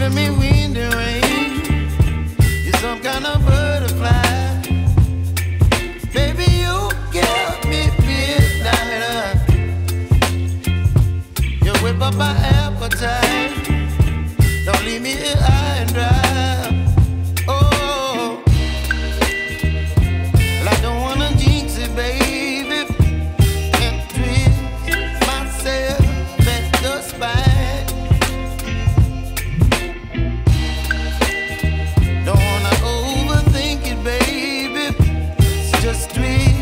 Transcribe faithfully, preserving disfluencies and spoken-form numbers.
giving me wind and rain. You're some kind of butterfly. Baby, you give me midnight. You whip up my appetite. Don't leave me here high and dry. Oh, well, I don't wanna jinx it, baby, and twist myself at the spine. Don't wanna overthink it, baby. It's just twist.